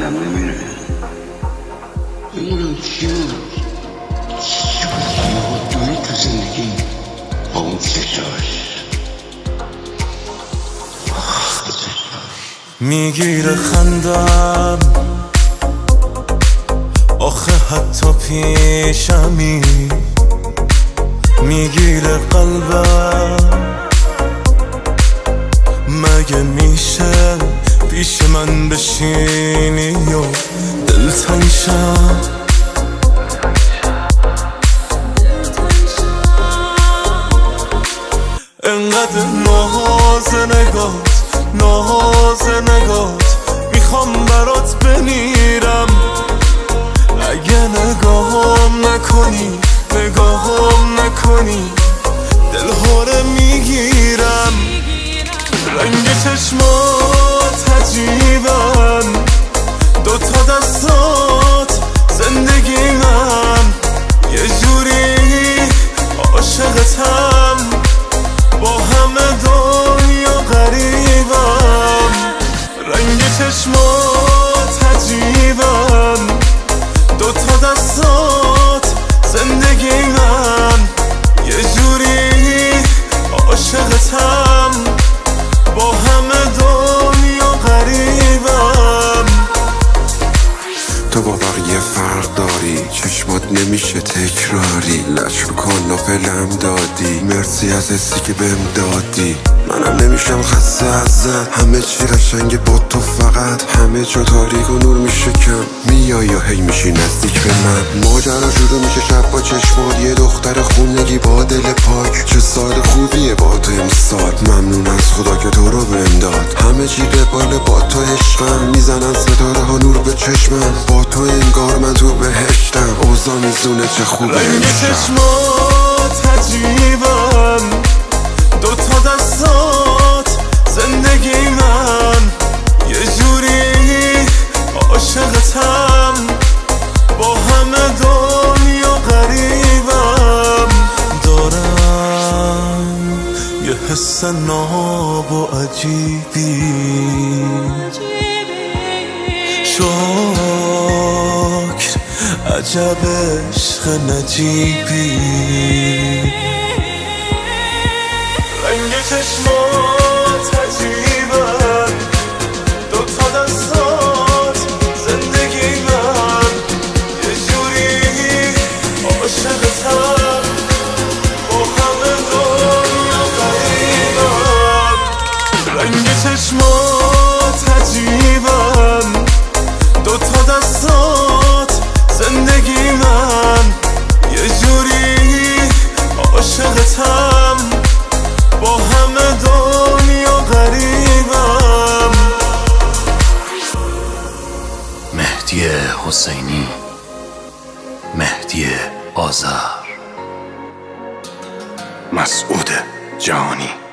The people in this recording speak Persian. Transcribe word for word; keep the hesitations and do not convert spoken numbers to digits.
آدم نمیره. نمیدونم چیه چی بود دوری تو زندگی با اون چشاش میگیره خندم آخه حتی پیشمی، میگیره قلبم مگه میشه پیش من بشینی و دلتنگ شم. انقدر ناز نگات ناز نگات میخوام برات بمیرم. اگه نگاهم نکنی نگاهم نکنی دلهوره میگیرم. رنگ چشمات عجیبن، دوتا دستات زندگی من، یه جوری عاشقتم با همه دنیا غریبم. رنگ چشمات عجیبن، دوتا دستات زندگی من، یه جوری عاشقتم با همه دنیا غریبم. تو با بقیه فرق داری، چشمات نمیشه تکراری، لش کن و فلم دادی، مرسی از حسی که بهم دادی. منم نمیشم خسته ازت، همه چی قشنگه با تو، فقط همه جا تاریک و نور میشه کم. میای یا هی میشی نزدیک به من، ماجرا شروع میشه شب با چشمات، یه دختر خونگی با دل پاک. چه سال خوبیه با تو امسال، ممنون از خدا که تو رو بهم داد. همه چی قباله با تو عشقم، میزنن ستاره ها نور به چشمم، با تو انگار من تو بهشتم. اوضاع میزونه چه خوبه رنگ چشمات عجیبن، دوتا دستات زندگی من، یه جوری عاشقتم با همه دنیا غریبم. دارم یه حس ناب و عجیبی، شکر عجب عشق نجیبی. رنگ چشمات عجیبن، دوتا دستات زندگی من، یه جوری عاشقتم با همه دنیا غریبم. رنگ چشمات عجیبن، دوتا دستات زندگی من، یه جوری عاشقتم با همه دنیا غریبم. مهدی حسینی، مهدی آذر، مسعود جهانی.